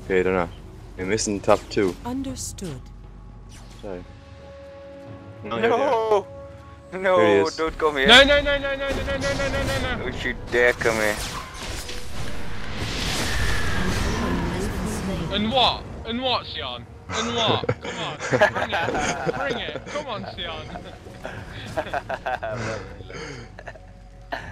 Okay, they're not. We're missing top two. Understood. Sorry. No, here they are. No! Here he No, is. don't come here. No, no, no, no, no, no, no, no, no, no, no. Don't you dare come here. And what? And what, Sion? And what? Come on, bring it. Bring it. Come on, Sion.